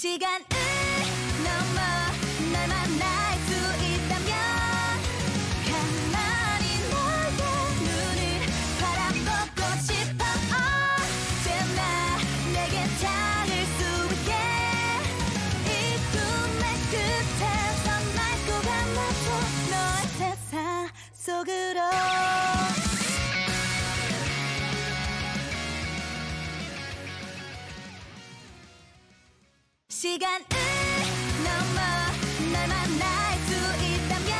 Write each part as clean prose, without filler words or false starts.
시간을 넘어 널 만날 수 있다면 가만히 너의 눈을 바라보고 싶어. 언제나 내게 닿을 수 있게 이 꿈의 끝에서 맑고 감아줘 너의 세상 속으로. 시간을 넘어 널 만날 수 있다면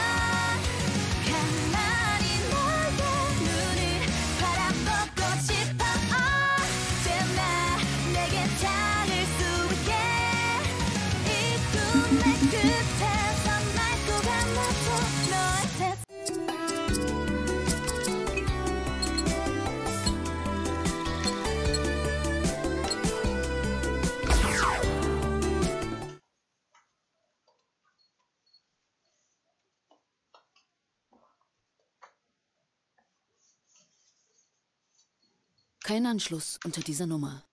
가만히 너의 눈을 바라보고 싶어. 언제나 내게 닿을 수 있게 이 꿈의 끝에서 맑고 감아줘 너의 세상. Kein Anschluss unter dieser Nummer.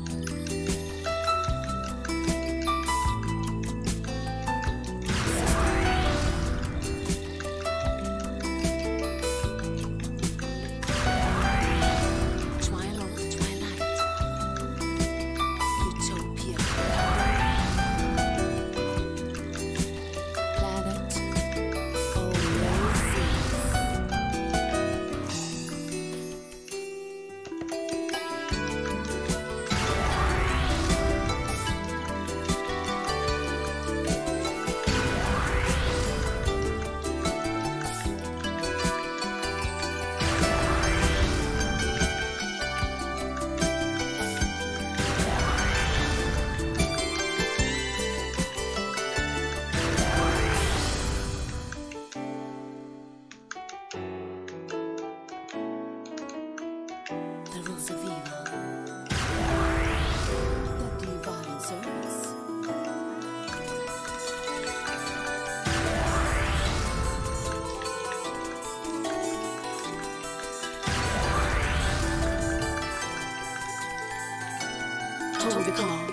Hold the call.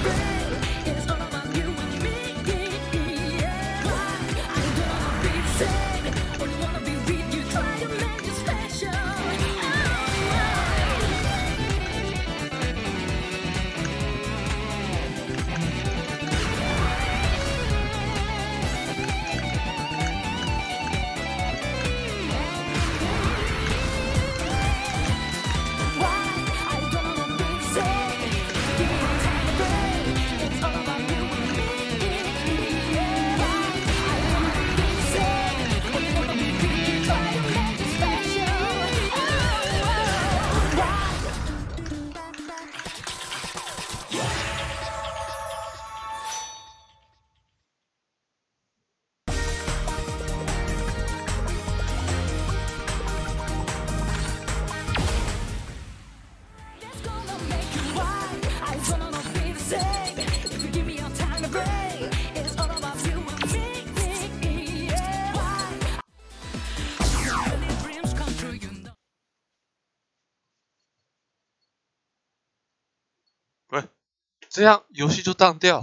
喂，这样游戏就当掉，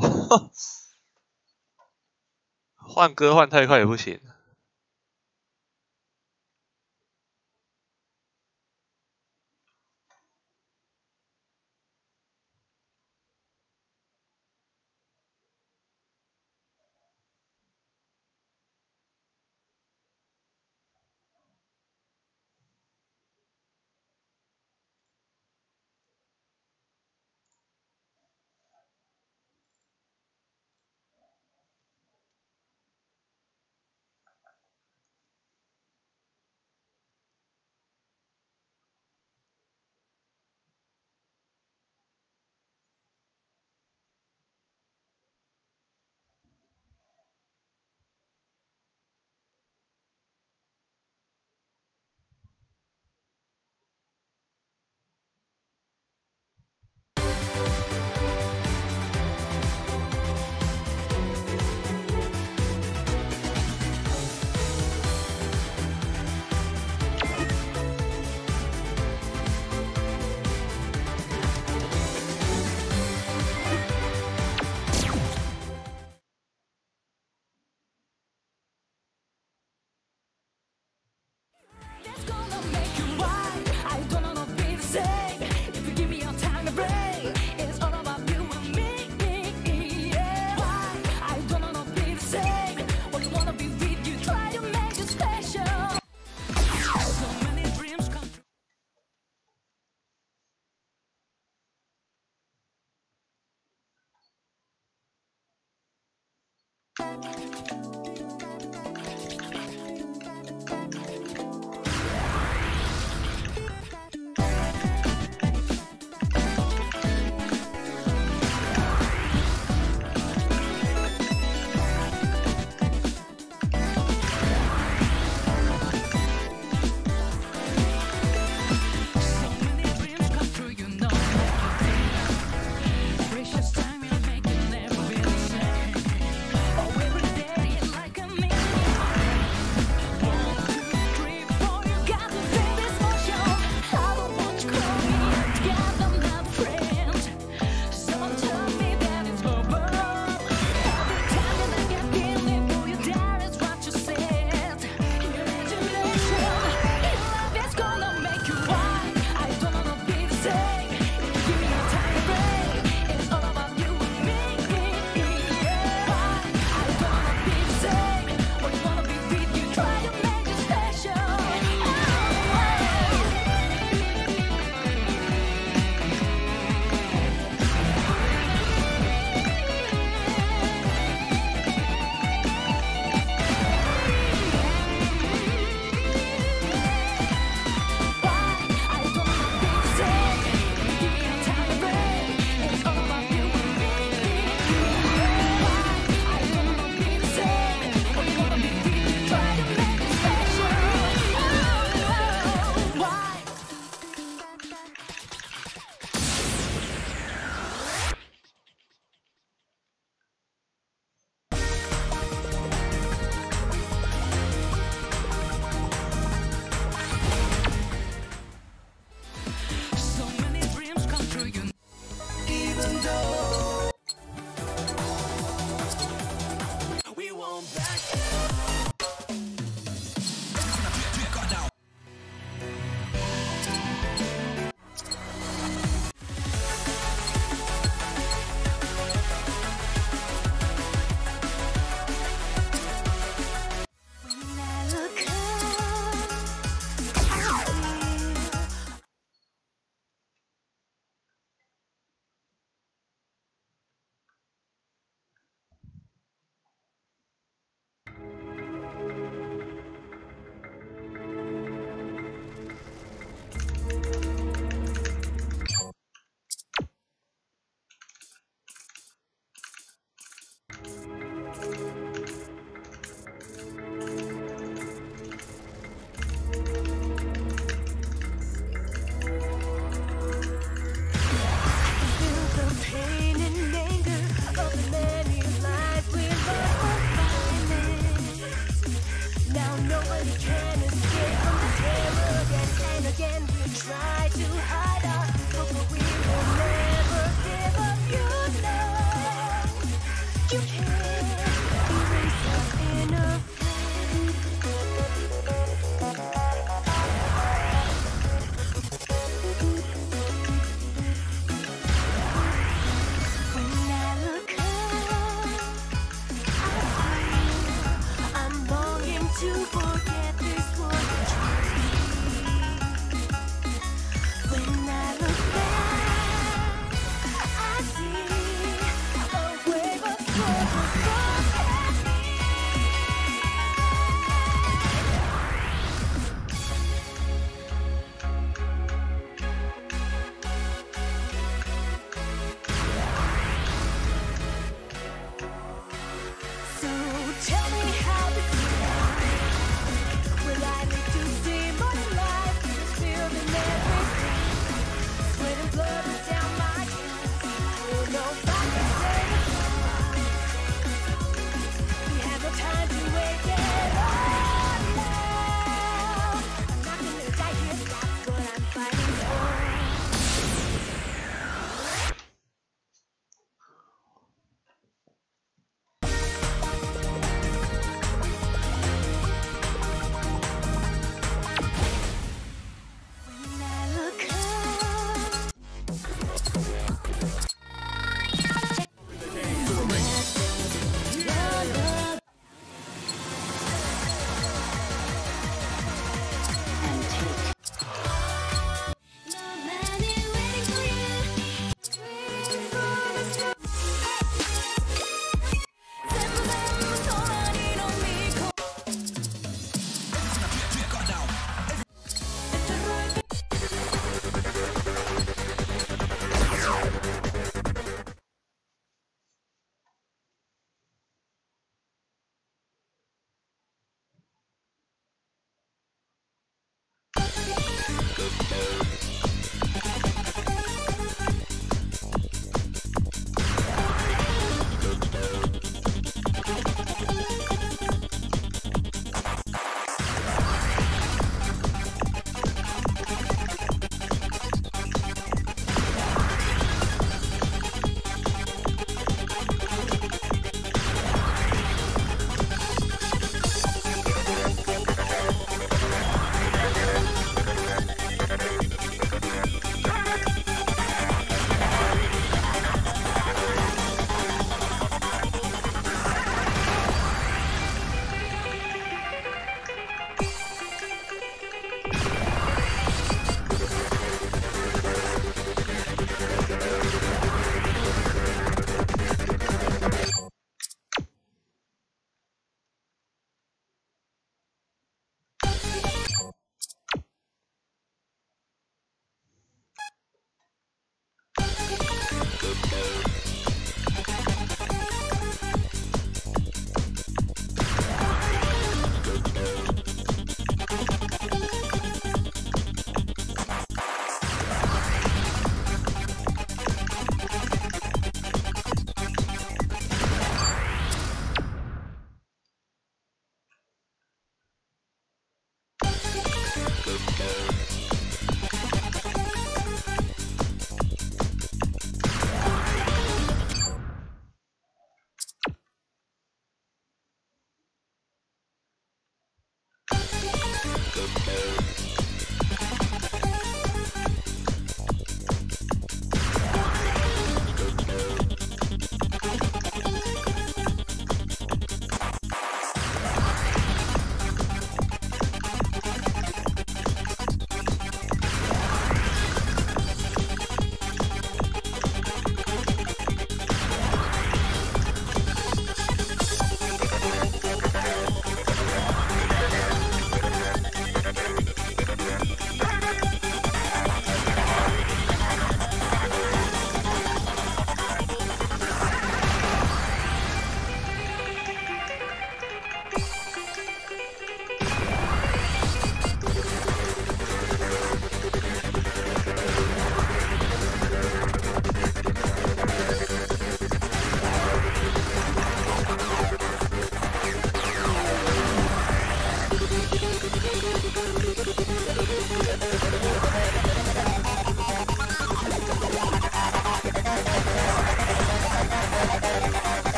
换歌换太快也不行。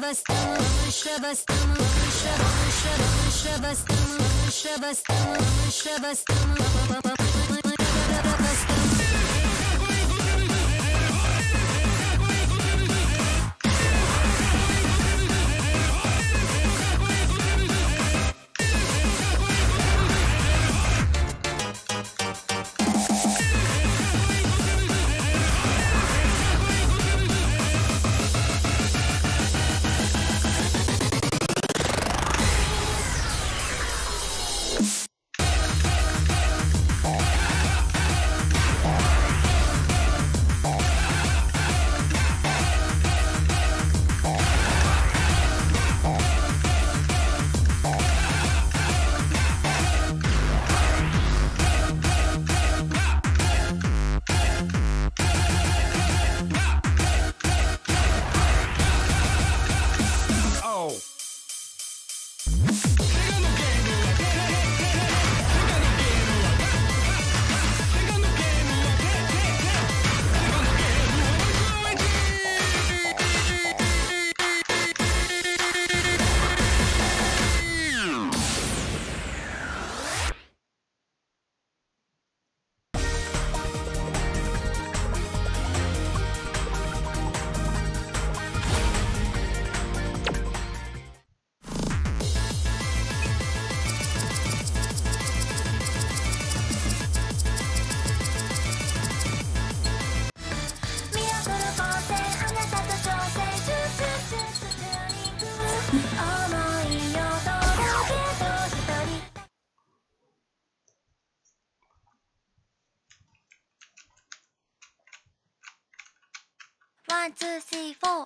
ワンツースリーフォー。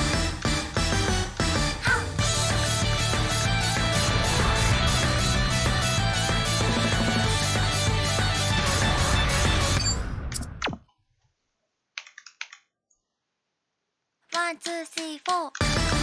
ワンツースリーフォー。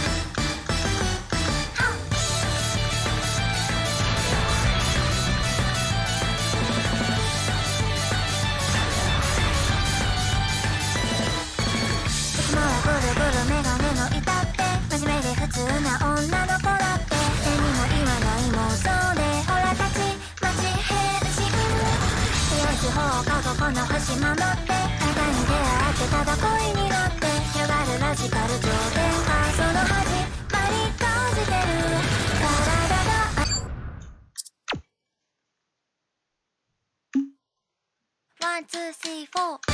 ぐるぐるメガネの板って真面目で普通な女の子だって手にも言わない妄想でほらたち街変身強い地方過去この星守ってあなたに出会ってただ恋になって広がるラジカル上天下その始まり感じてる体がワンツースリーフォー。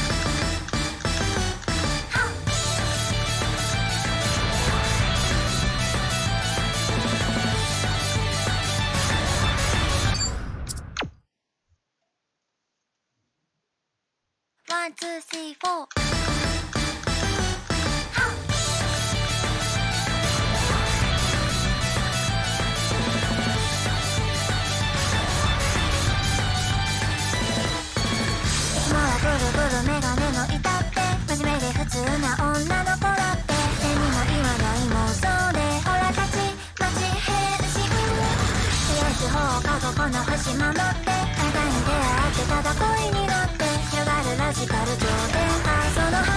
ワンツースリーフォー。今はぐるぐるメガネの板って真面目で普通な女の子だって手にも言わない妄想でほらたち街変身強い地方過去この星守ってあなたに出会ってただ恋になって広がるラジカル上天下その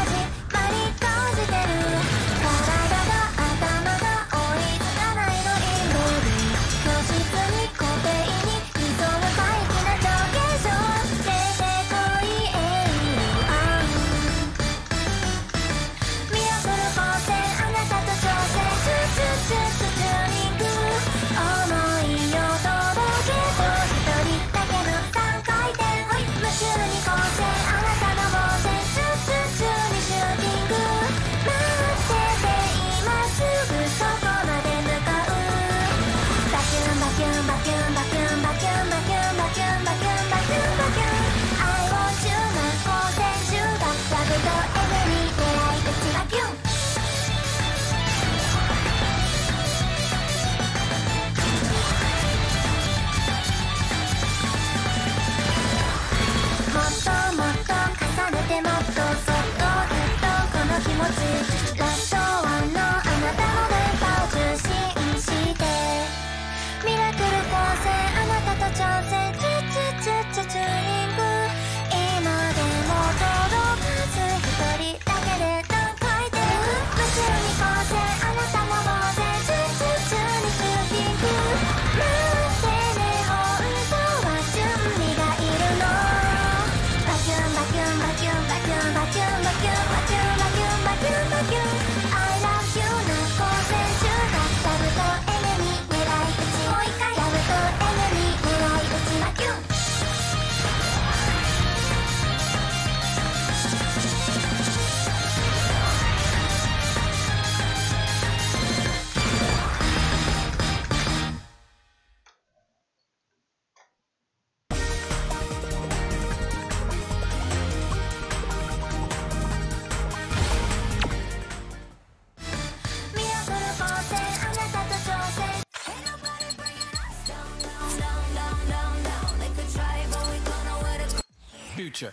future.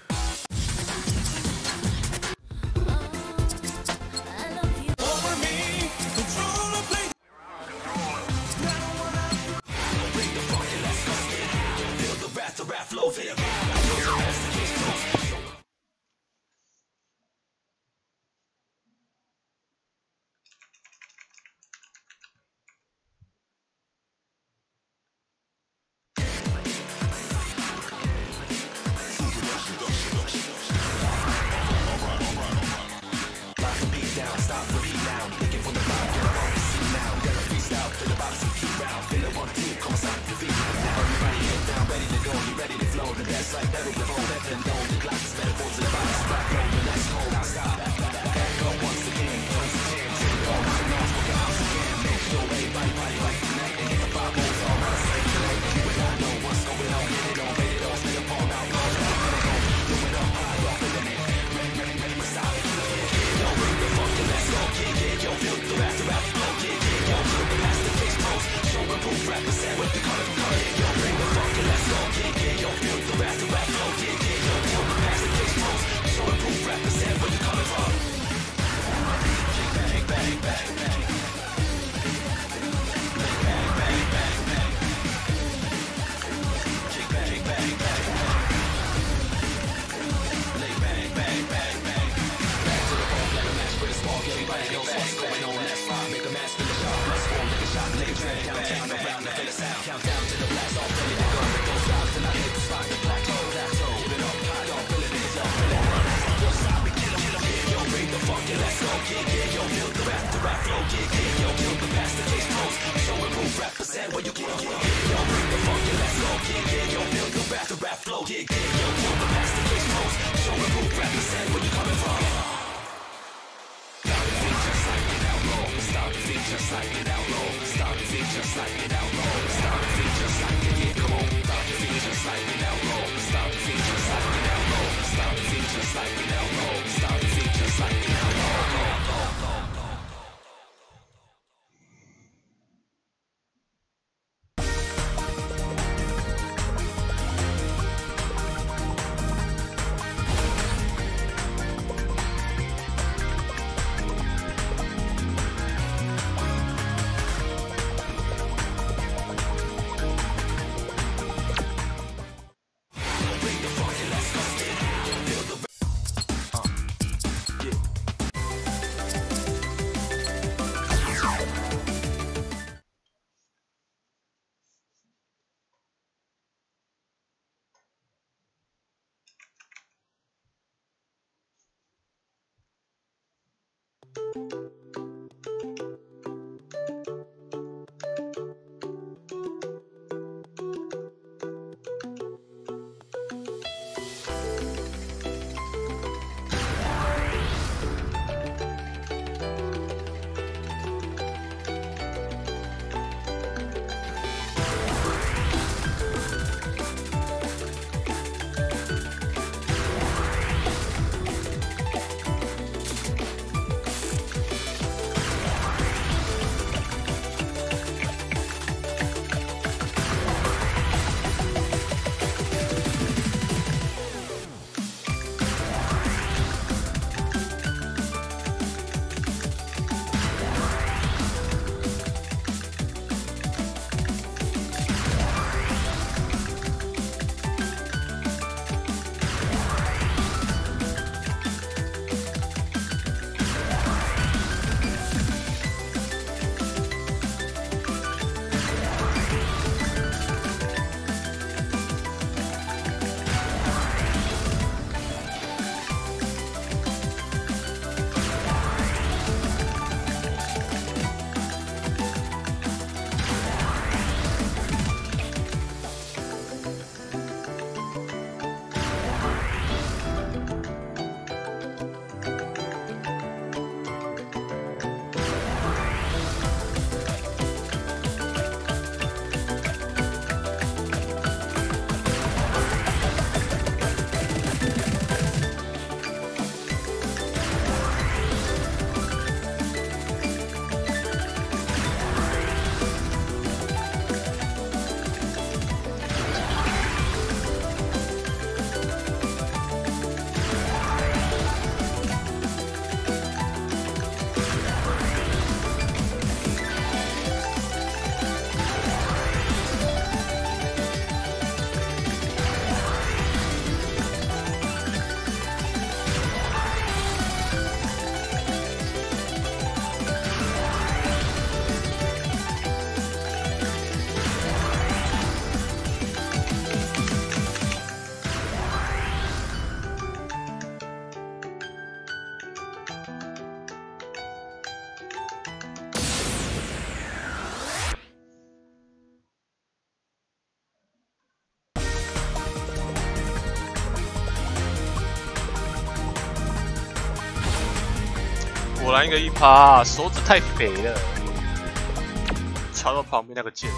果然一个1%，手指太肥了，敲到旁边那个键。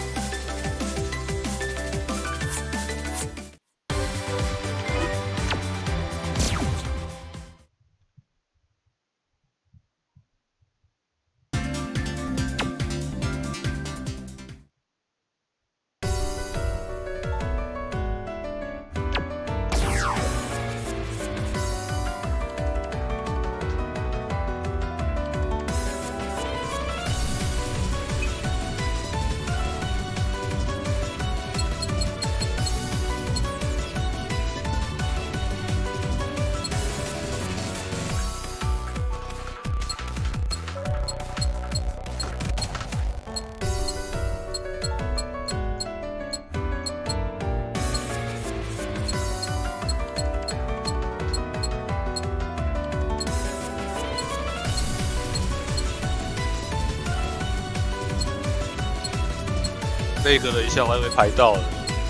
那个了一下，我还以为排到了。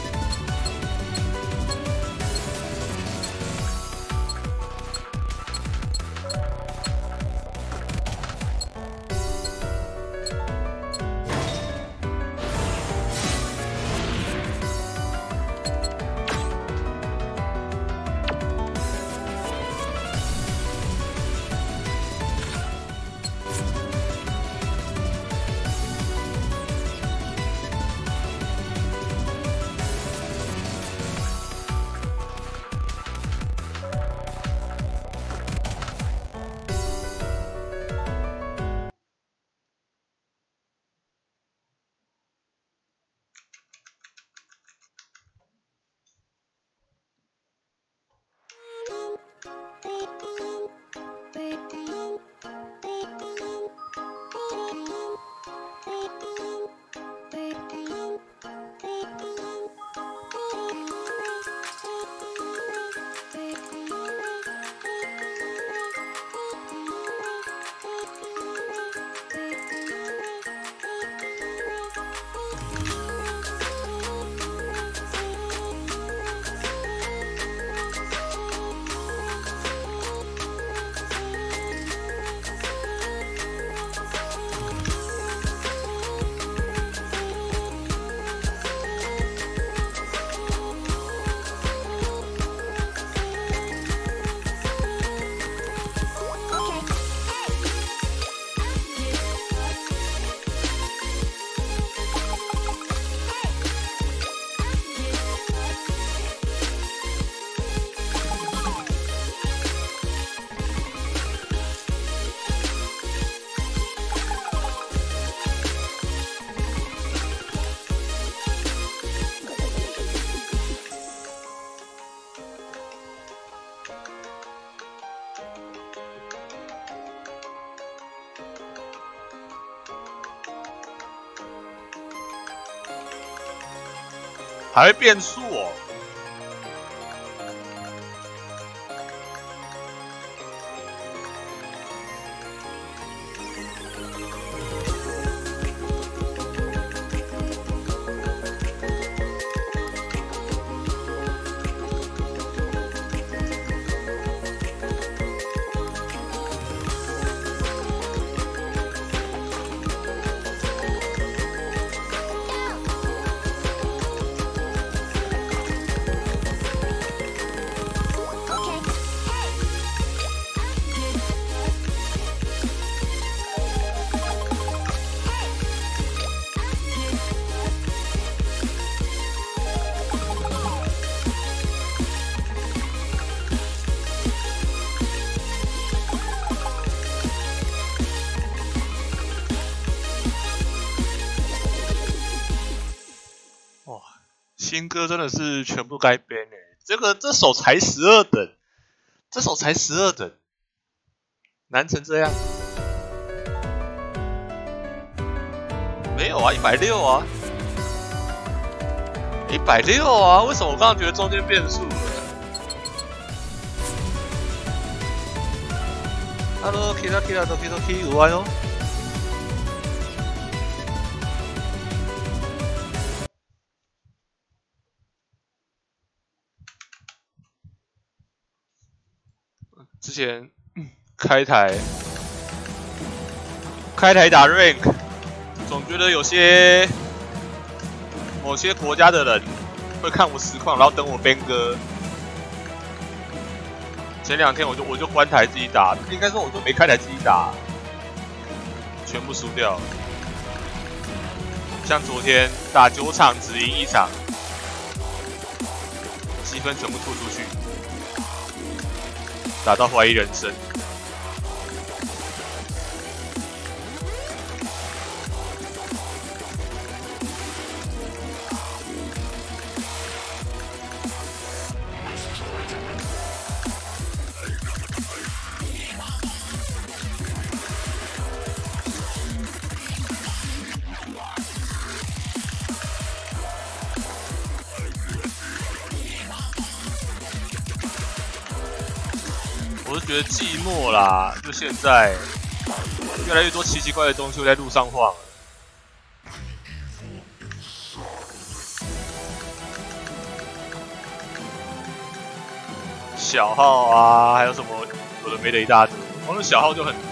还会变速哦。新歌真的是全部该 ban 欸，这首才12等，这首才12等，难成这样？没有啊，160啊，160啊，为什么我刚刚觉得中间变速了 ？Hello， Kira， 有啊哟。之前开台开台打 rank， 总觉得某些国家的人会看我实况，然后等我 ban 哥。前2天我就关台自己打，应该说我就没开台自己打，全部输掉了。像昨天打9场只赢1场，积分全部吐出去，打到怀疑人生。我是觉得寂寞啦，就现在越来越多奇奇怪怪的东西会在路上晃了。小号啊，还有什么有的没的一大堆，光是小号就很多。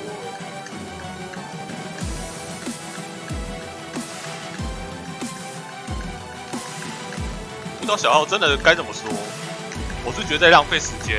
遇到小号真的该怎么说？我是觉得在浪费时间。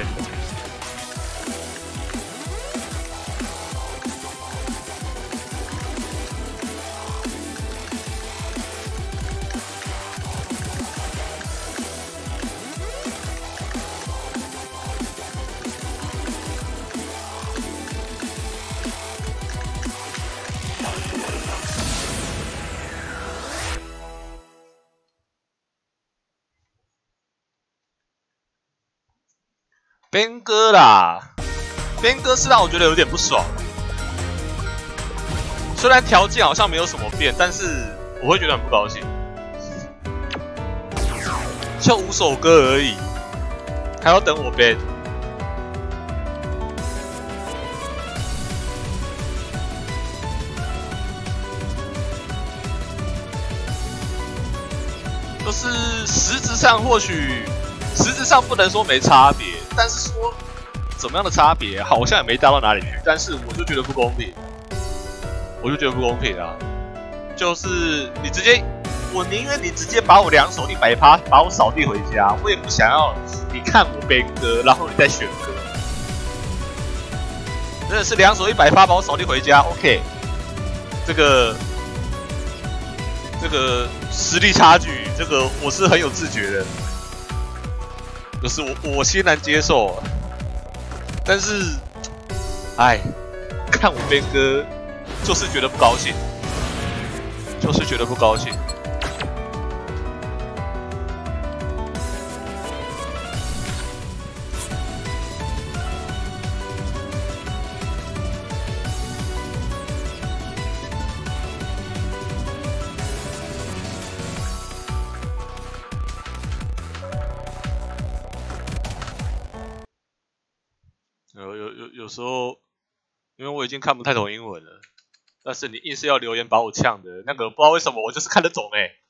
边哥啦，边哥是让我觉得有点不爽。虽然条件好像没有什么变，但是我会觉得很不高兴。就5首歌而已，还要等我编。就是实质上不能说没差别，但是说怎么样的差别好像也没大到哪里去，但是我就觉得不公平，啊！就是你直接，我宁愿你直接把我2首100%把我扫地回家，我也不想要你看我编歌，然后你再选歌。真的是2首100%把我扫地回家 ，OK？ 这个实力差距，这个我是很有自觉的。就是我欣然接受，但是，看我编歌就是觉得不高兴，有时候，因为我已经看不太懂英文了，但是你硬是要留言把我呛的，那个不知道为什么我就是看得懂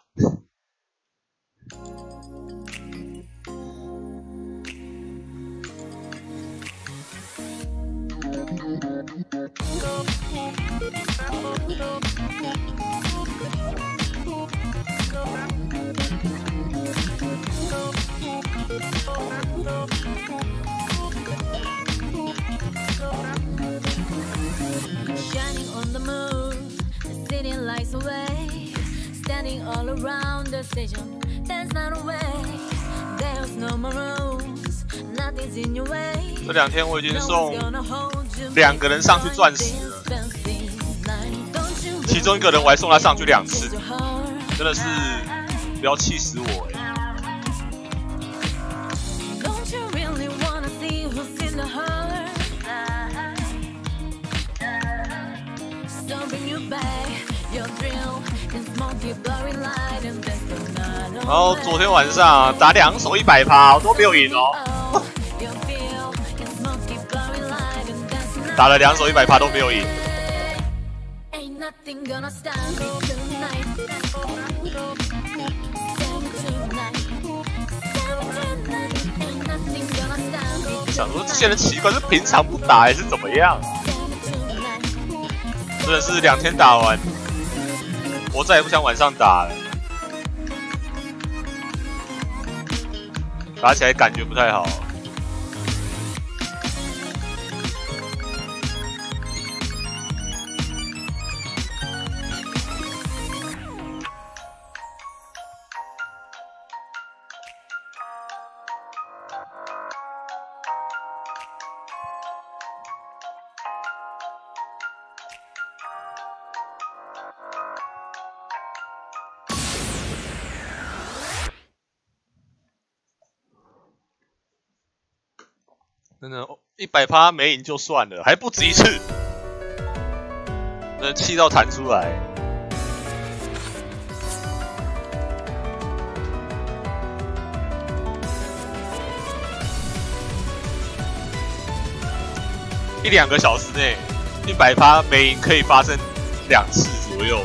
Shining on the moon, the city lights away. Standing all around the station, there's not a way. There's no more rules, nothing's in your way. 这2天我已经送2个人上去钻石了，其中1个人我还送他上去2次，真的是不要气死我然后昨天晚上打2首100%，我都没有赢哦。打了2首100%都没有赢。想说这些人奇怪，是平常不打还是怎么样？ 真的是2天打完，我再也不想晚上打了，打起来感觉不太好。真的100%没赢就算了，还不止一次，真的气到弹出来。1-2个小时内，100%没赢可以发生2次左右，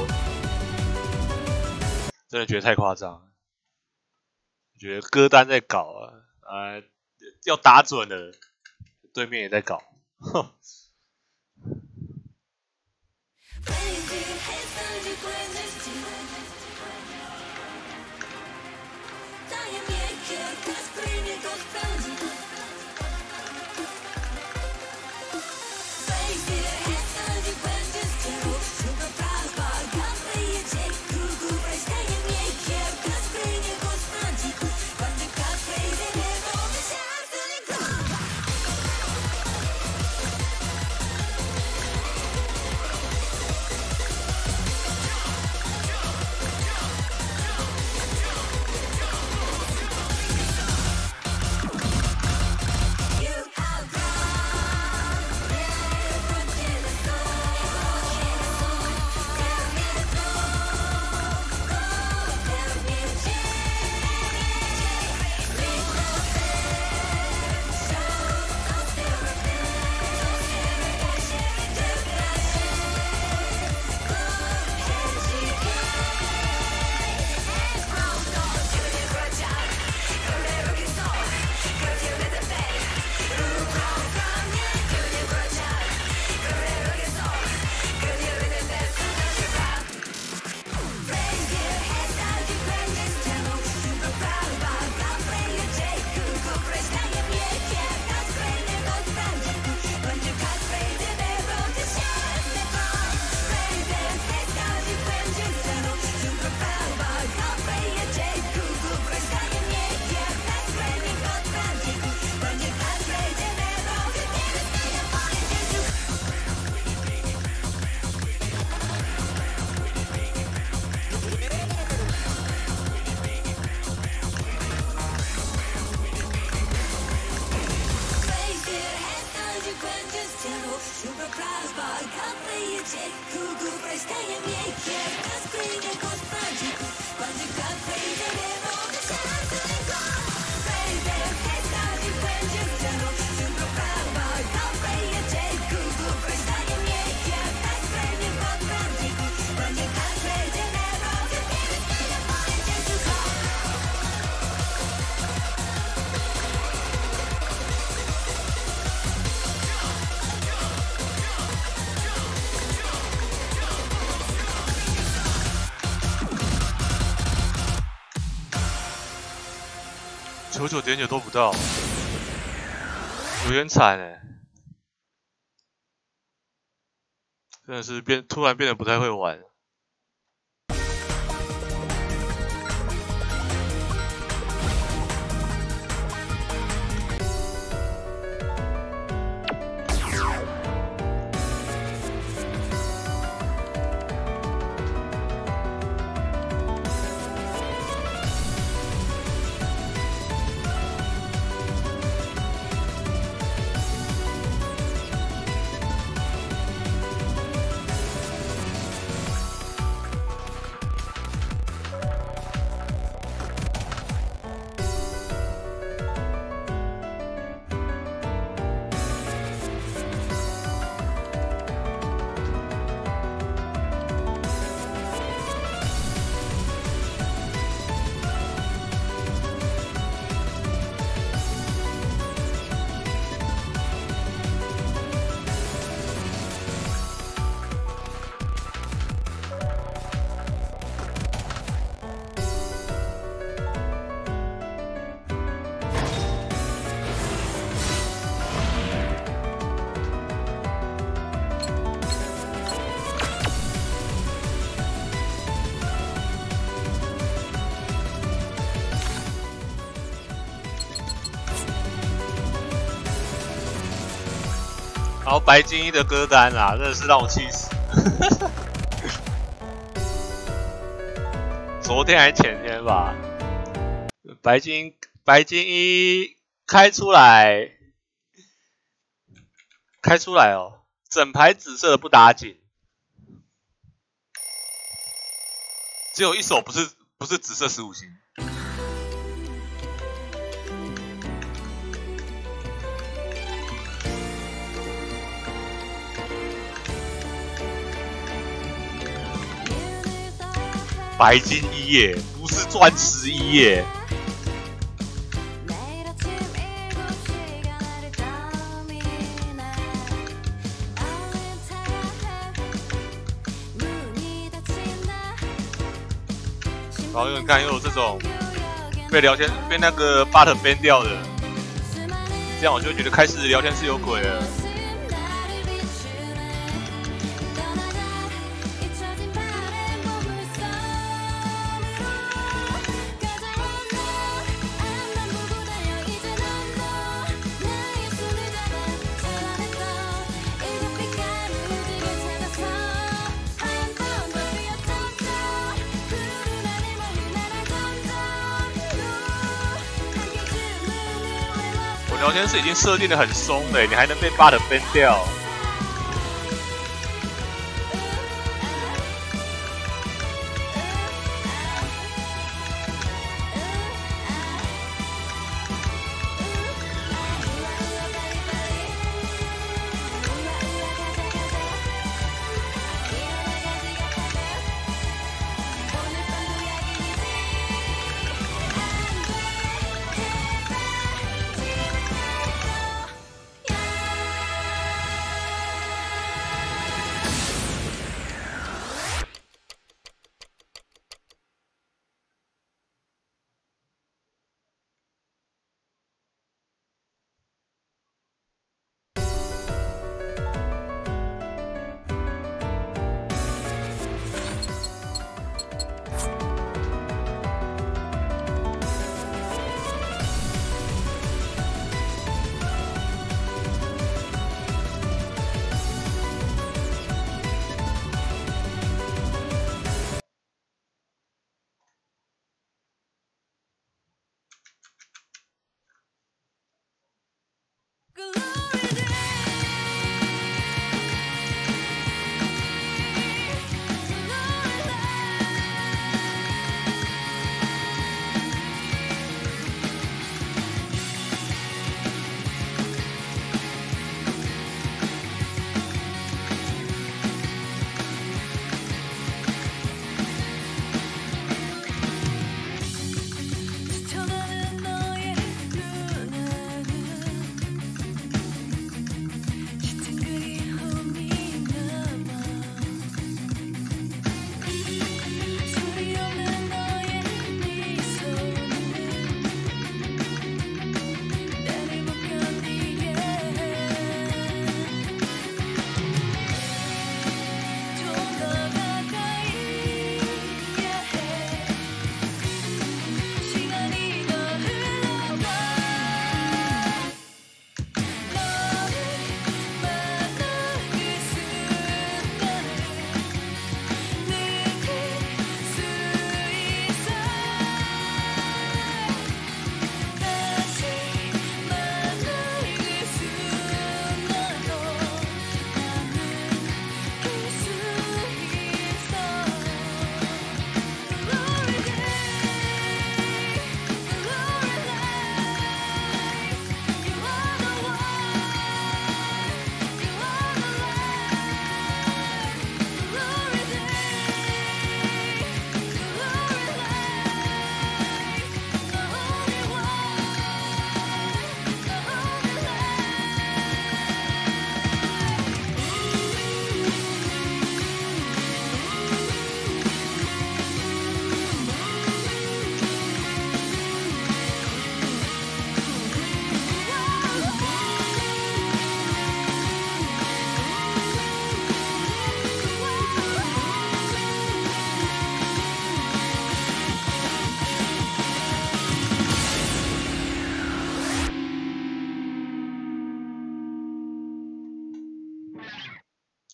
真的觉得太夸张了。觉得歌单在搞啊，要打准了。对面也在搞，哼。99.9都不到，有点惨哎，真的是突然变得不太会玩。 然后白金一的歌单啦，真的是让我气死。昨天还是前天吧，白金一开出来哦，整排紫色的不打紧，只有一首不是紫色15星。白金一耶，不是钻石一耶。然后你看，又有这种被那个 bot ban 掉的，这样我就觉得开始聊天室有鬼了。聊天室已经设定的很松了，你还能被 bot ban 掉？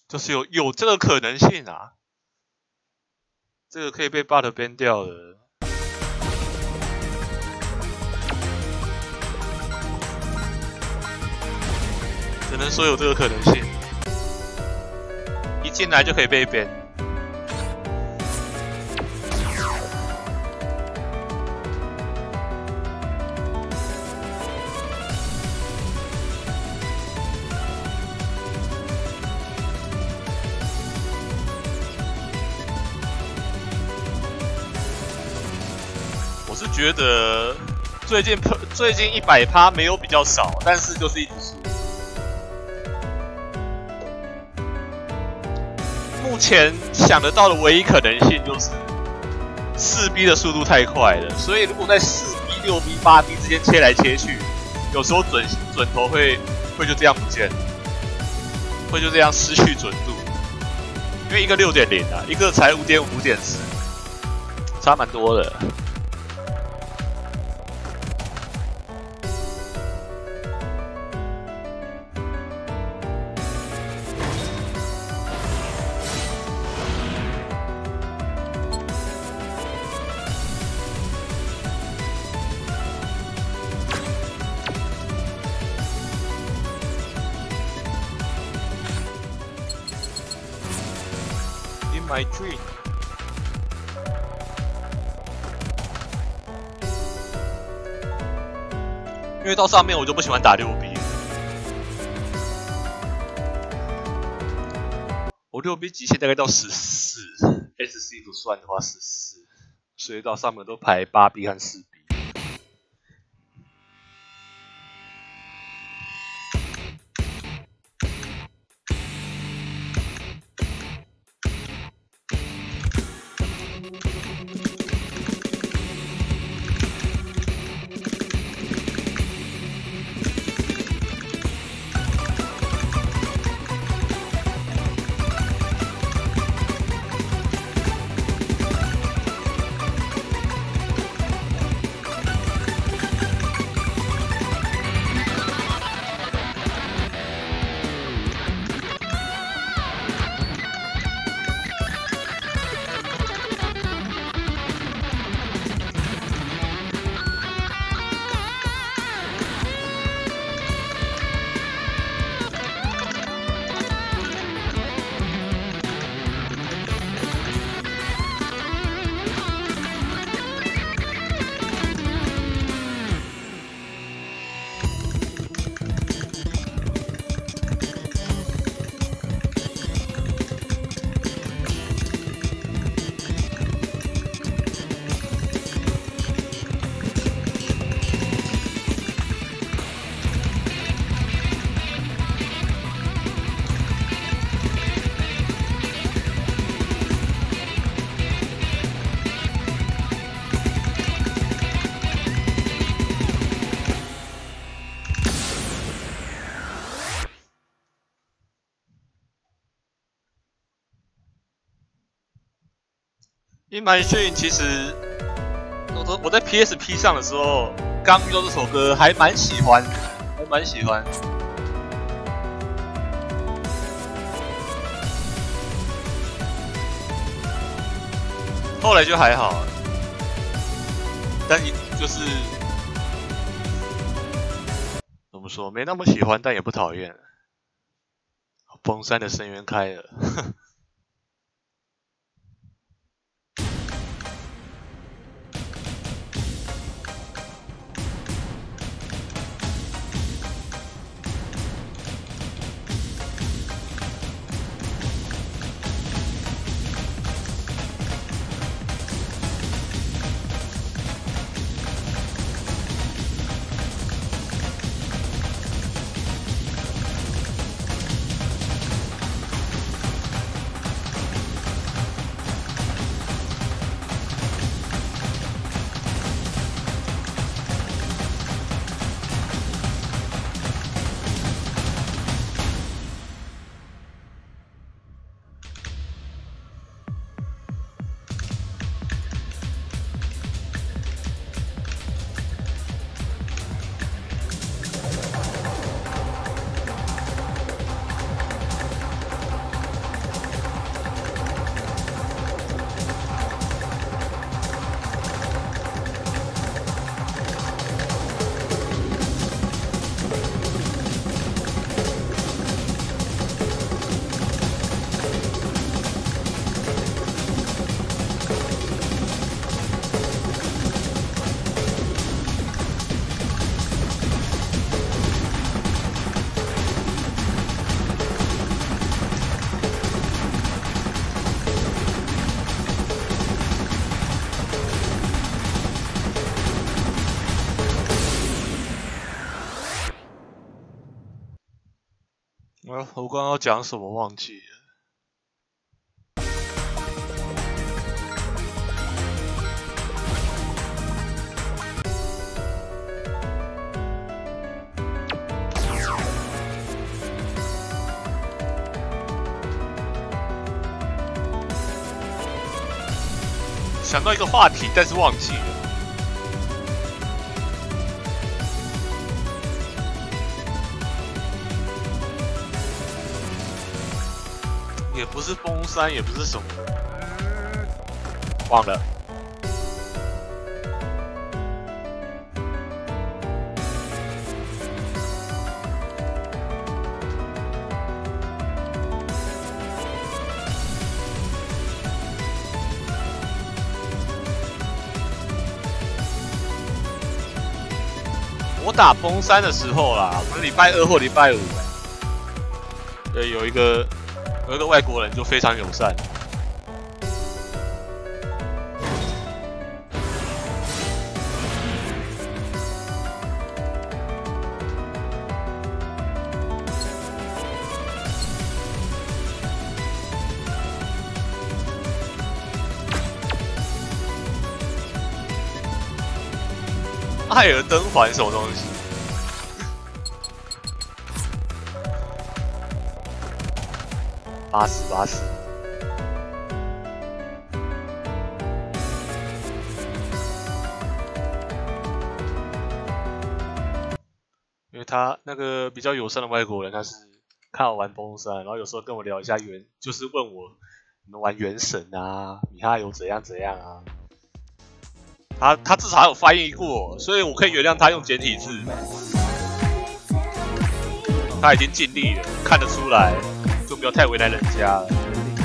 就是有这个可能性啊，这个可以被 But ban 掉的。只能说有这个可能性，一进来就可以被 ban。我是觉得最近100%没有比较少，但是就是一直输。目前想得到的唯一可能性就是4B 的速度太快了，所以如果在4B、6B、8B 之间切来切去，有时候准头会就这样不见，会就这样失去准度。因为一个6.0啊，一个才5.5、5.4，差蛮多的。My dream， 因为到上面我就不喜欢打6B， 我6B 极限大概到14，SC 不算的话14，所以到上面都排8B 和4B。In My Dream 其实我在 PSP 上的时候，刚遇到这首歌还蛮喜欢的，还蛮喜欢。后来就还好，但就是怎么说，没那么喜欢，但也不讨厌。崩山的深渊开了。 我刚刚要讲什么忘记了。想到一个话题，但是忘记了。也不是崩山，也不是什么，忘了。我打崩山的时候啦，可能礼拜2或礼拜5，对，有一个外国人就非常友善。艾尔登环什么东西？80，因为他那个比较友善的外国人，他是看我玩崩山，然后有时候跟我聊一下就是问我你们玩原神啊，米哈游怎样啊。他至少还有翻译过，所以我可以原谅他用简体字。他已经尽力了，看得出来，就不要太为难人家了。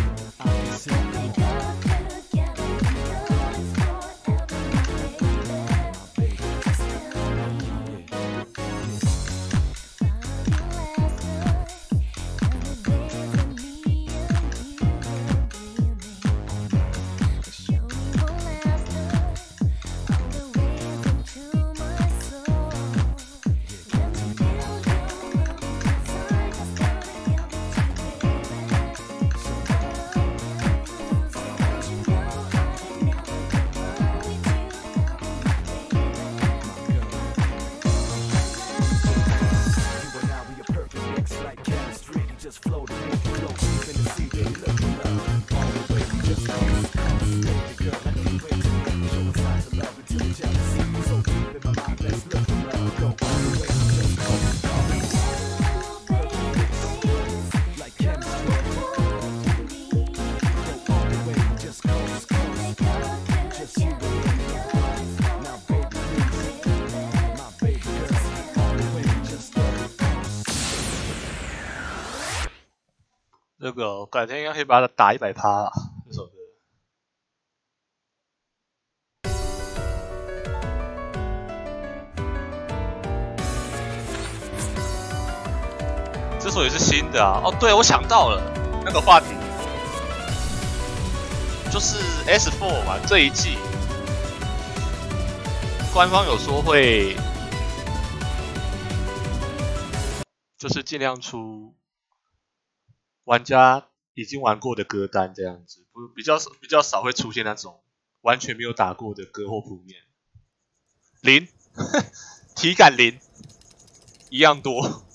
这个改天应该可以把它打100%啊，这首歌。这首也是新的啊！哦，对，我想到了那个话题，就是 S4 嘛，这一季官方有说会，就是尽量出玩家已经玩过的歌单这样子，比较少会出现那种完全没有打过的歌或谱面。0，体感0，一样多。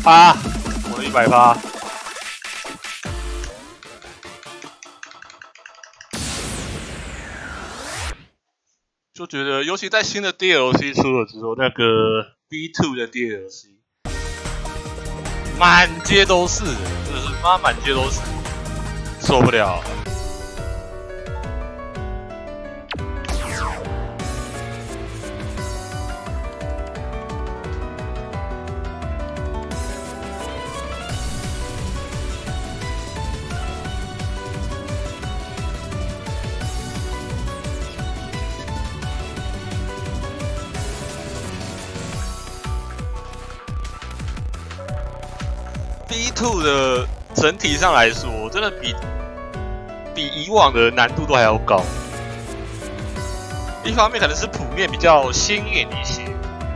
100%，我的100%。就觉得，尤其在新的 DLC 出了之后，那个 B2 的 DLC， 满街都是，真的是满街都是，受不了。B2 的整体上来说，真的比以往的难度都还要高。一方面可能是谱面比较新颖一些，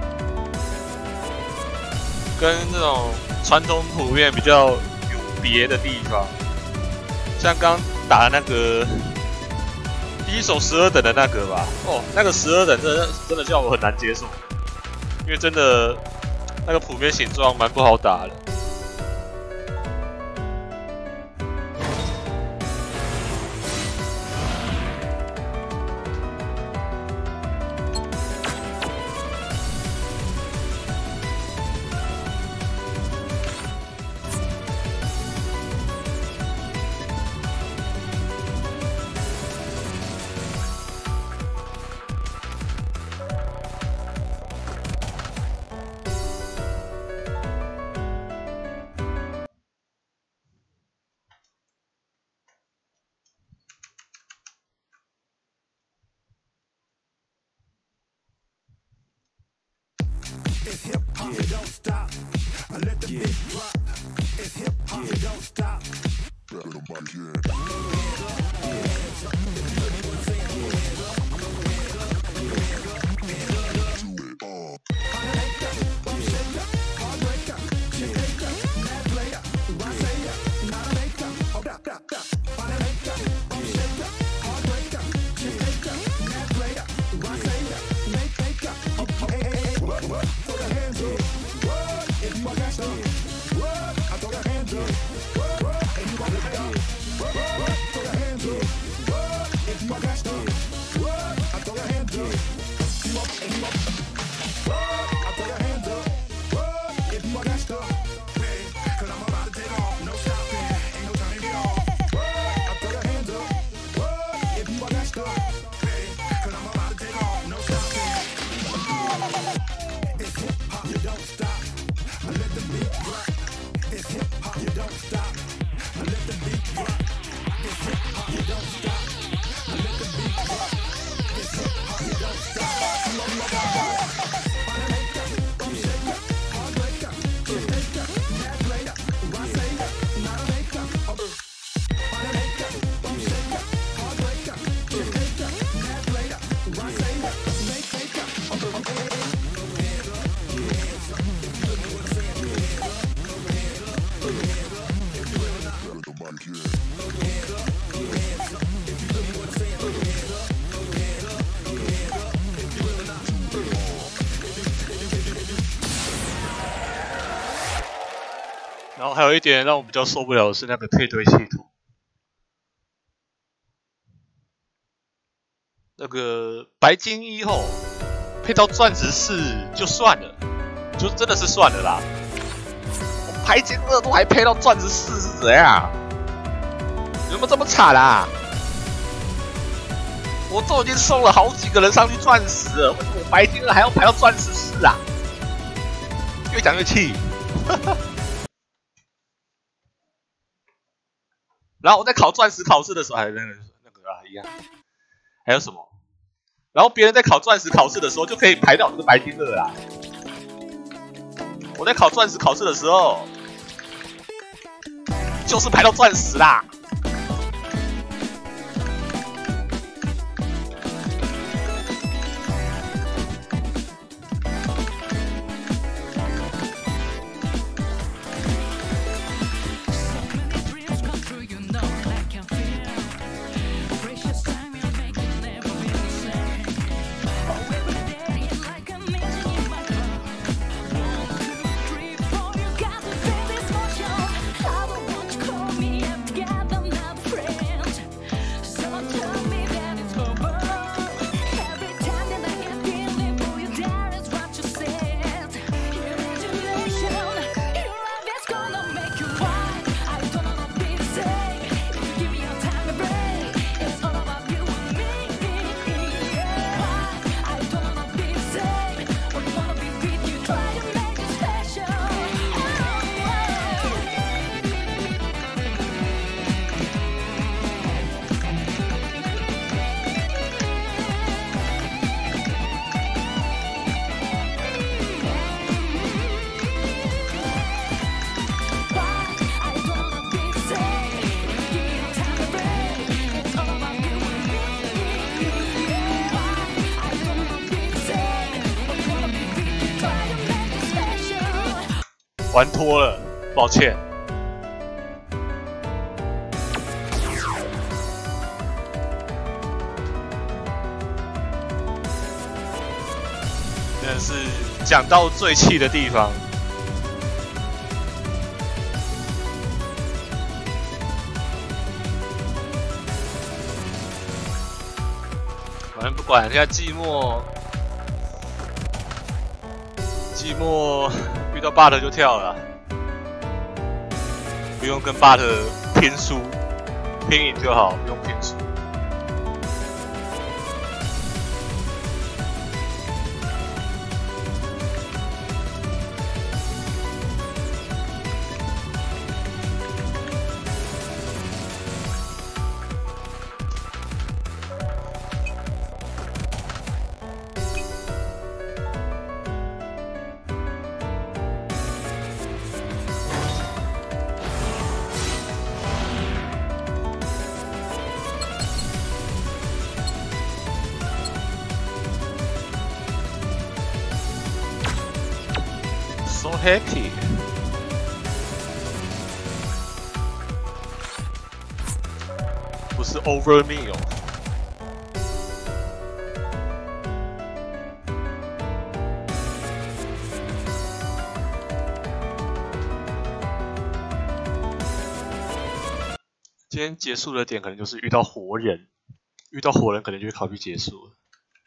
跟这种传统谱面比较有别的地方。像刚打那个第一手12等的那个吧，哦，那个12等真的叫我很难接受，因为真的那个谱面形状蛮不好打的。 It's hip hop, yeah, don't stop. I let the beat drop. It's hip hop, yeah, don't stop. 然后还有一点让我比较受不了的是那个配对系统，那个白金1后配到钻石4就算了，就真的是算了啦。我白金2都还配到钻石4是怎样？有没有这么惨啊？我都已经送了好几个人上去钻石了，为什么我白金2还要排到钻石4啊？越讲越气。然后我在考钻石考试的时候，还有那个一样，还有什么？然后别人在考钻石考试的时候，就可以排到这个白金2啦。我在考钻石考试的时候，就是排到钻石啦。 玩脱了，抱歉。真的是讲到最气的地方。反正不管，现在寂寞遇到 But 就跳了，不用跟 But 拼输，拼赢就好，不用拼输。So happy， 不是 over meal。今天结束的点可能就是遇到活人，遇到活人可能就会考虑结束了。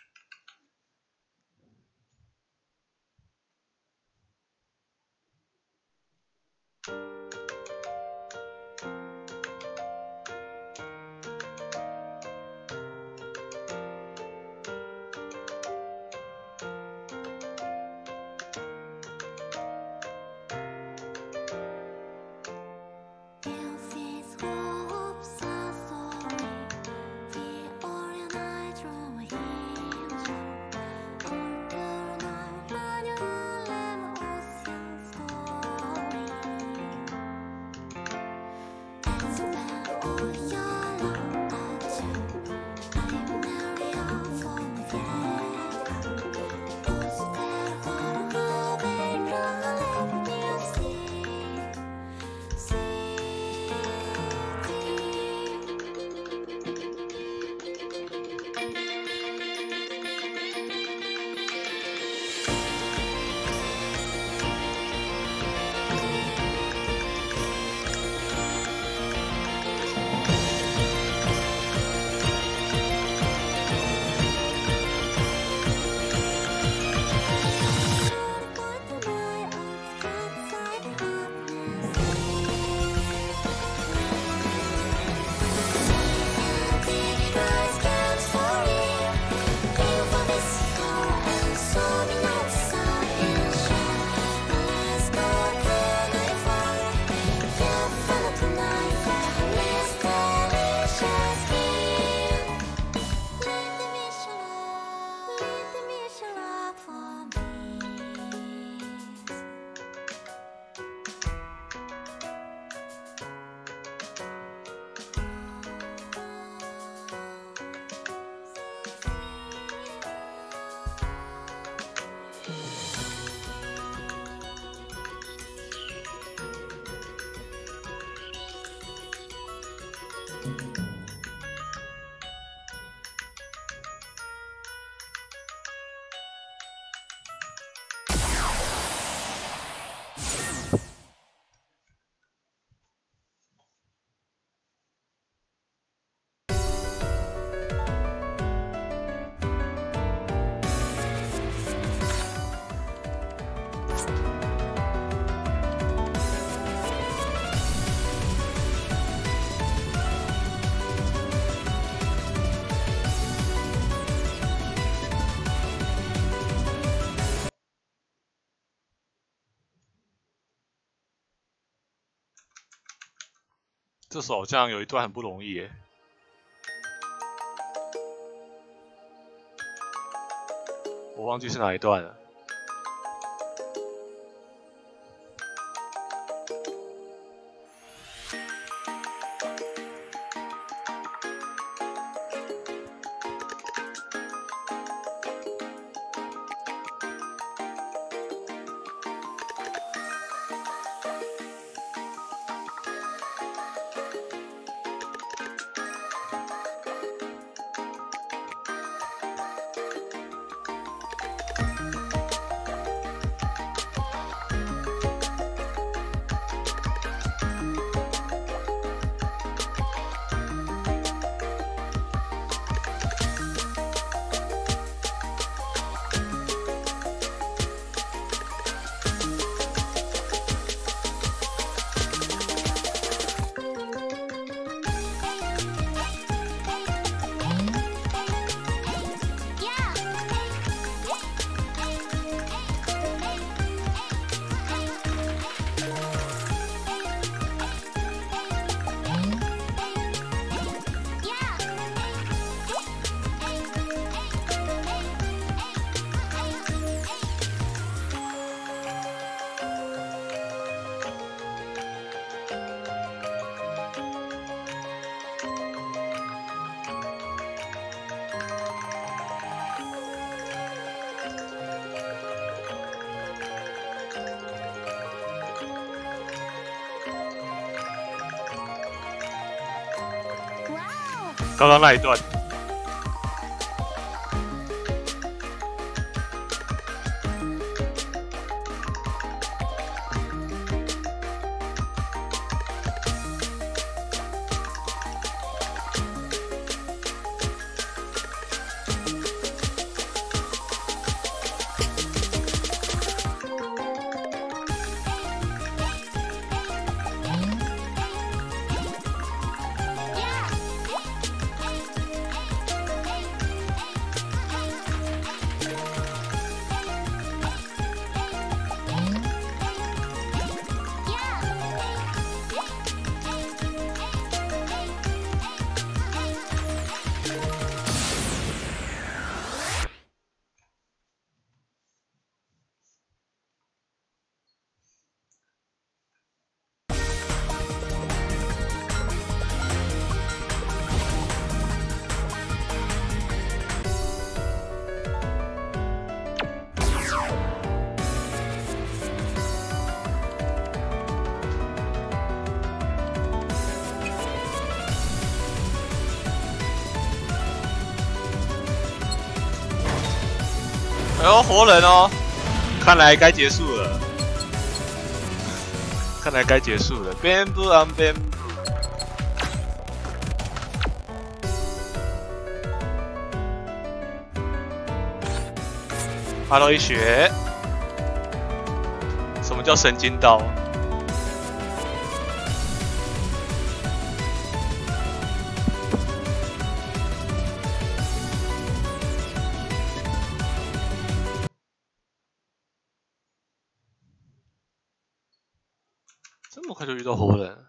这首好像有一段很不容易耶，我忘记是哪一段了。 刚刚那一段。哎呦，活人哦！看来该结束了。看来该结束了。Bamboo on bamboo。哈喽，一学。什么叫神经刀？这么快就遇到活人？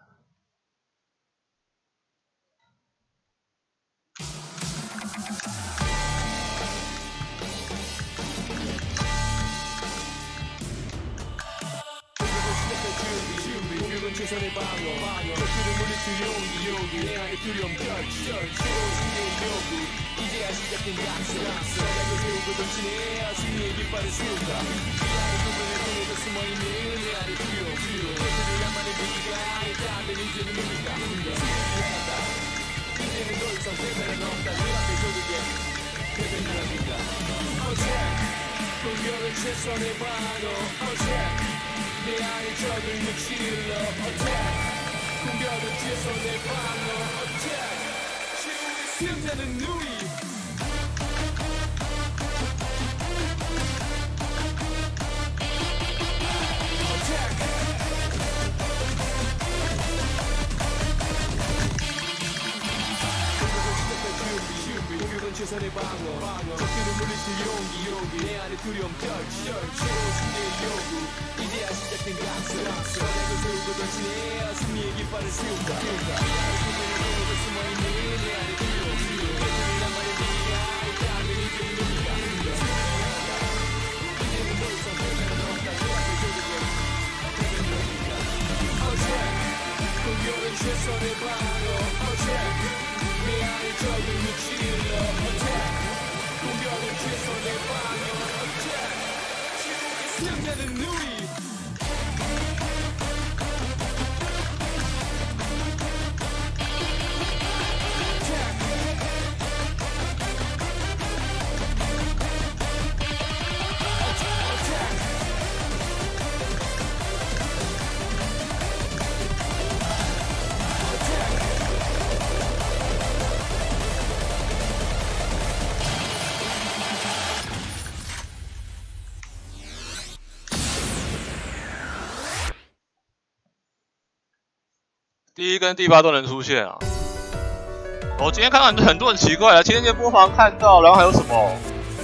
第1跟第8都能出现啊！我今天看到很多很奇怪啊，前天播放看到，然后还有什么？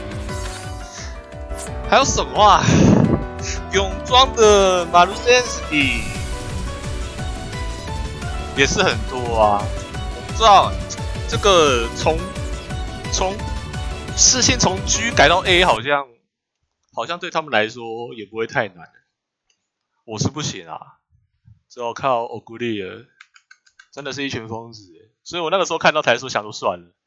还有什么啊？泳装的马卢森斯基也是很多啊。我不知道这个从视线从 G 改到 A 好像对他们来说也不会太难。我是不行啊，只好靠欧古利尔。真的是一群疯子，所以我那个时候看到台数想说算了。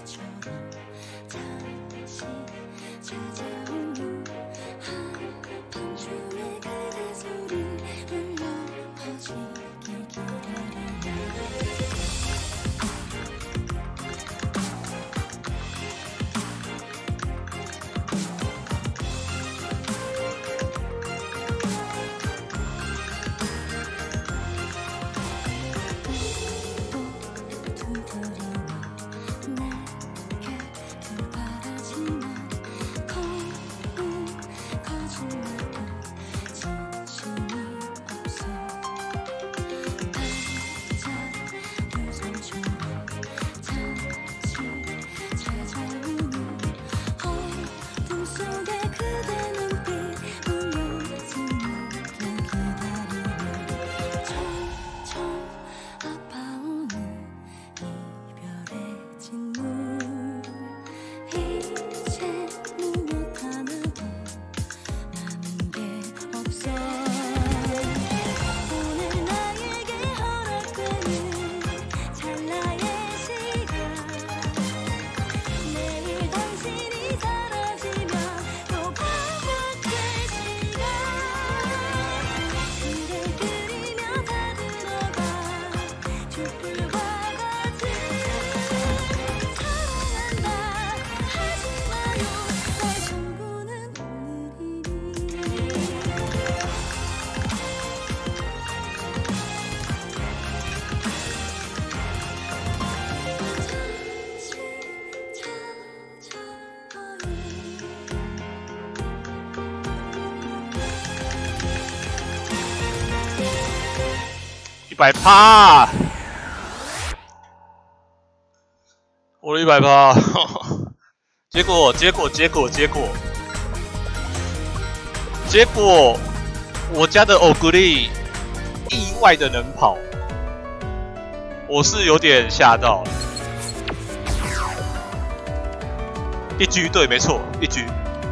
100%，我的100%，结果，我家的欧格力意外的能跑，我是有点吓到了。一局对，没错，一局。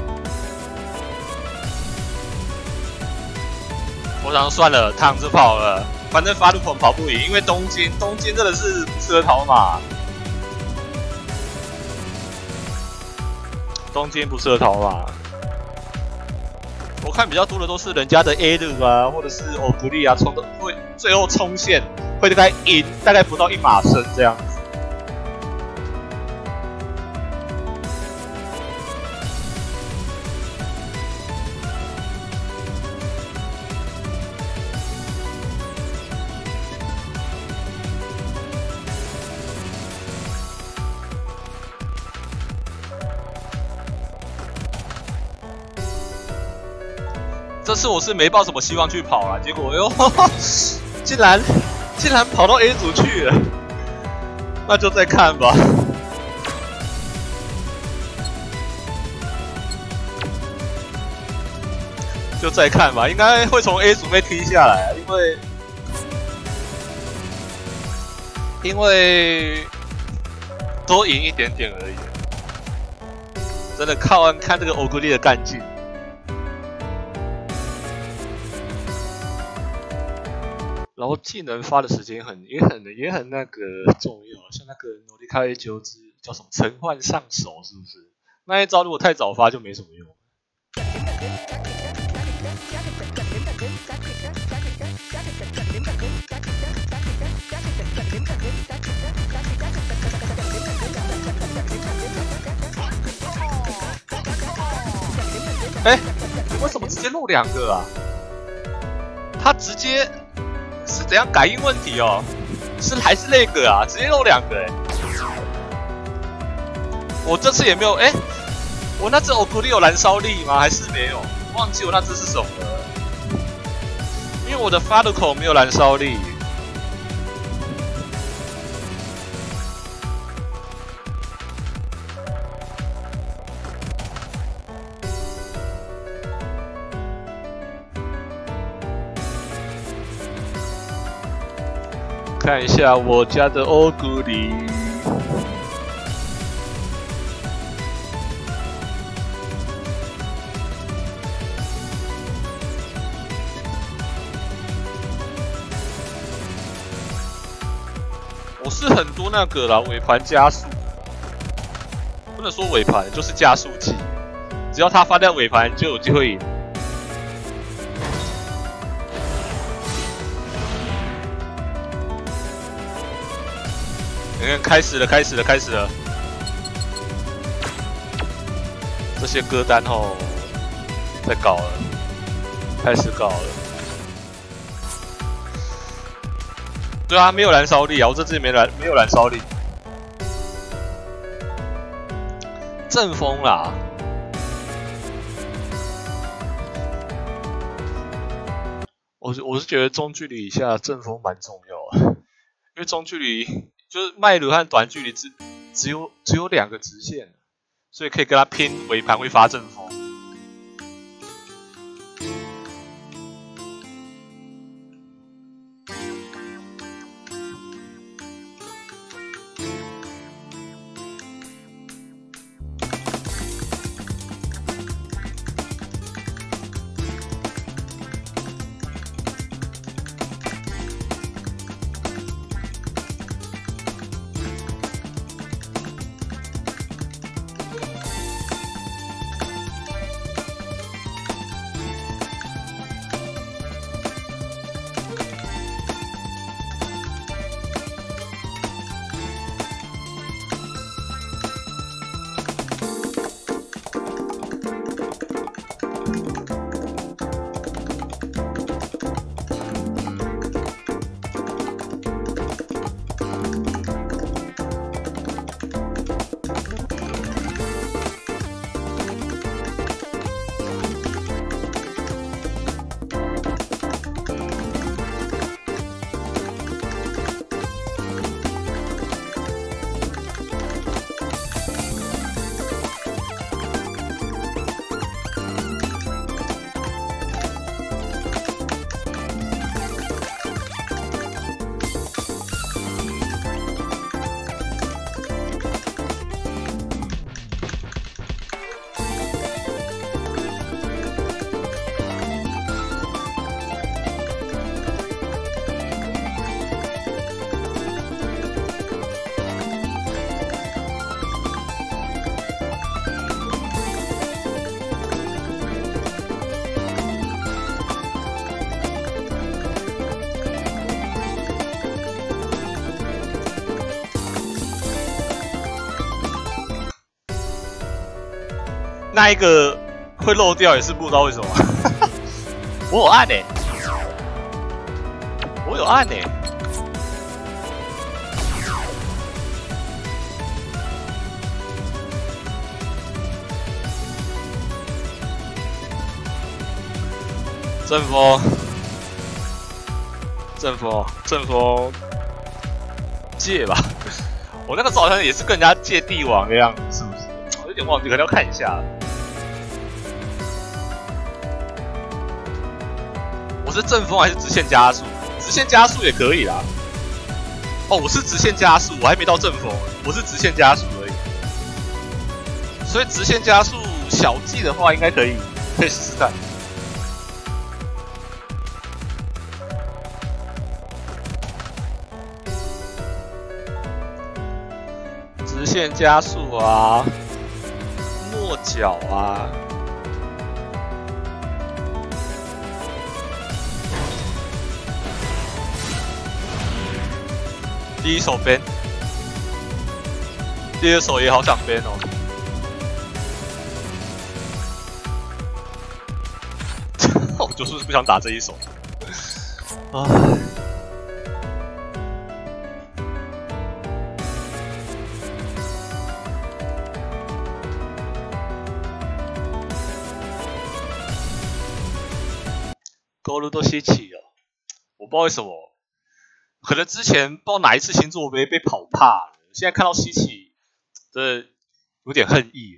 我想算了，躺着跑了。反正法鲁孔跑不赢，因为东京真的是不适合跑马，东京不适合跑马。我看比较多的都是人家的 A 路啊，或者是欧布利啊，会最后冲线会大概赢，大概不到1马身这样子。这次我是没抱什么希望去跑啦，结果又竟然跑到 A 组去了，那就再看吧。就再看吧，应该会从 A 组被踢下来，因为多赢一点点而已。真的看这个欧格力的干劲。然后技能发的时间也很那个重要，像那个努力开9只叫什么陈焕上手是不是？那一招如果太早发就没什么用。哎，为什么直接漏2个啊？他直接。是怎样感应问题哦？还是那个啊？直接漏2个哎！我这次也没有哎，我那只欧格力有燃烧力吗？还是没有？忘记我那只是什么了。因为我的发的口没有燃烧力。看一下我家的欧格力，我是很多那个啦，尾盘加速， 不能说尾盘，就是加速器。只要他发在尾盘，就有机会赢。你看，开始了！这些歌单哦，在搞了，开始搞了。对啊，没有燃烧力啊！我这支没有燃烧力。阵风啦，我是觉得中距离以下阵风蛮重要的，因为中距离就是迈鲁和短距离只有2个直线，所以可以跟他拼尾盘会发阵风。那一个会漏掉也是不知道为什么。我有按欸，我有按欸。阵风，借吧。我那个时候好像也是跟人家借帝王的样子，是不是？我有点忘记，可能要看一下。我是阵风还是直线加速？直线加速也可以啦。哦，我是直线加速，我还没到阵风，我是直线加速而已。所以直线加速小技的话，应该可以试试看。直线加速啊，末角啊。第一手编，第二手也好想编哦。我就是不想打这一手。唉。勾路都稀奇了，我不知道为什么。可能之前不知道哪一次星座杯被跑怕了，现在看到西奇，真的有点恨意。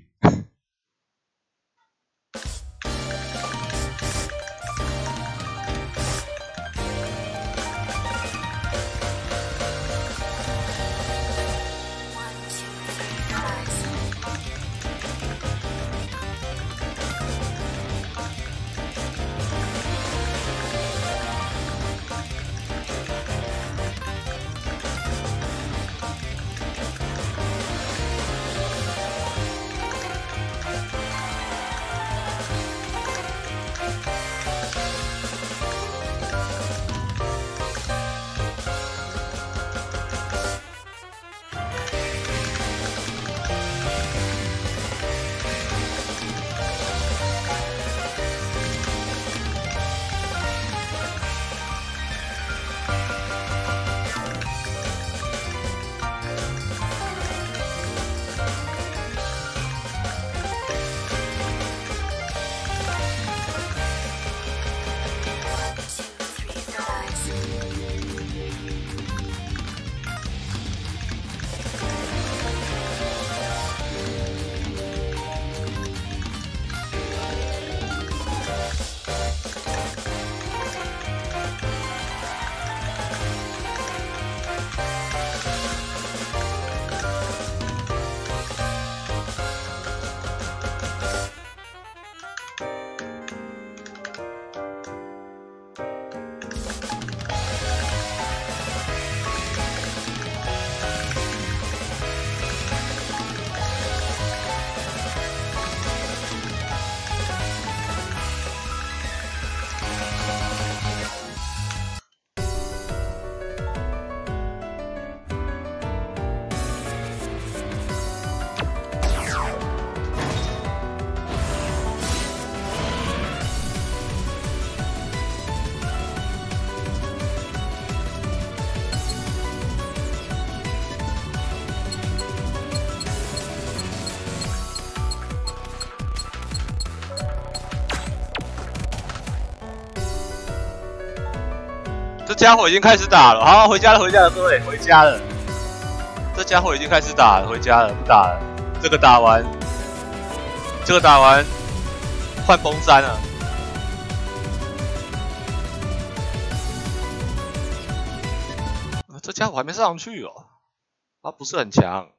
家伙已经开始打了，好，回家了，回家了，各位，回家了。这家伙已经开始打了，回家了，不打了。这个打完，换崩山了。这家伙还没上去哦，他不是很强。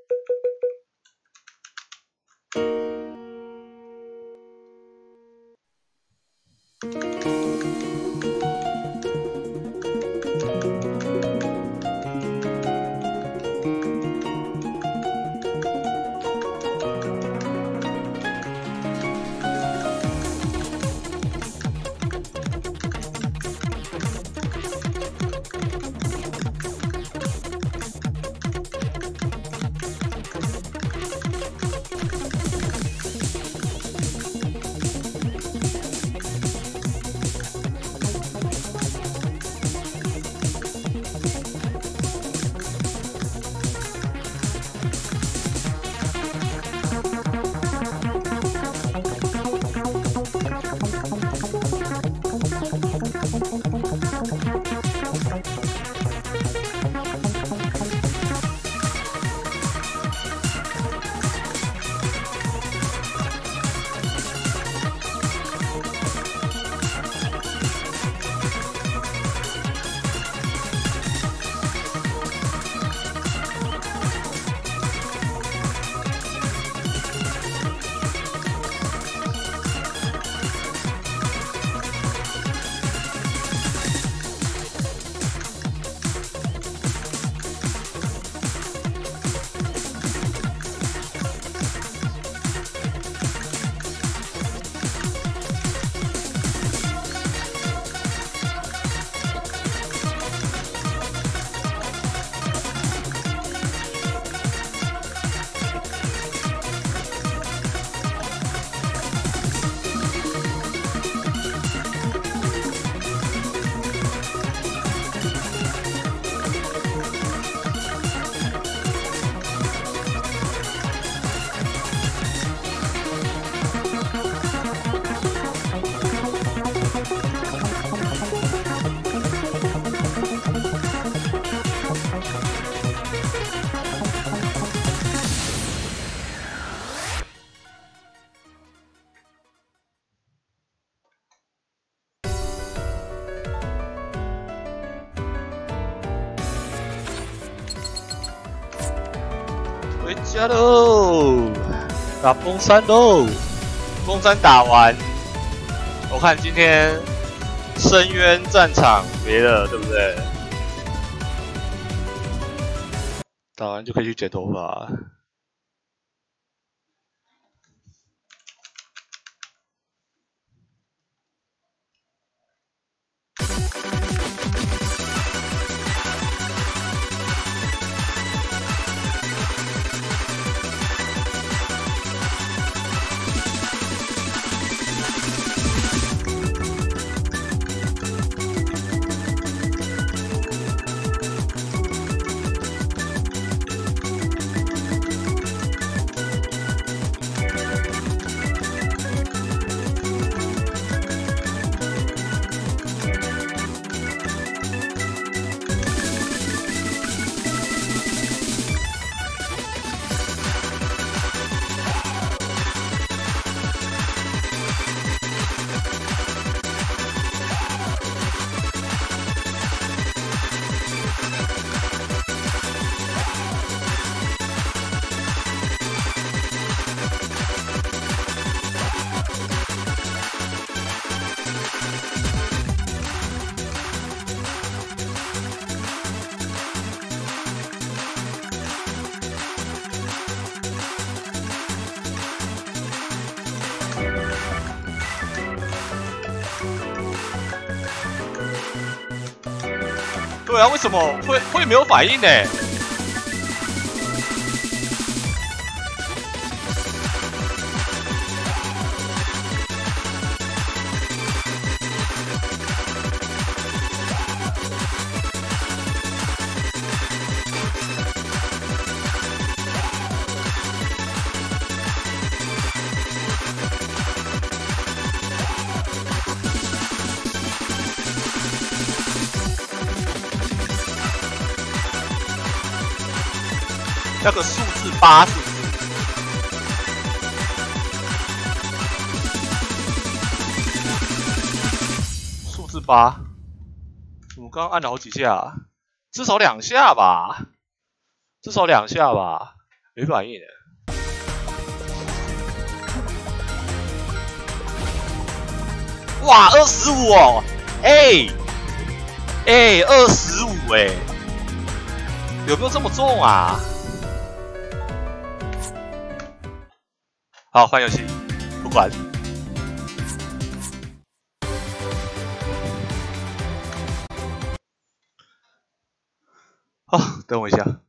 回家喽，打崩山喽！崩山打完，我看今天深渊战场没了，对不对？打完就可以去剪头发。对啊，为什么会没有反应呢？ 要个数字8是不是？数字8，我刚刚按了好几下，至少2下吧，至少2下吧，没反应的。哇，25哦，25哎，有没有这么重啊？好，换游戏，不管。啊，等我一下。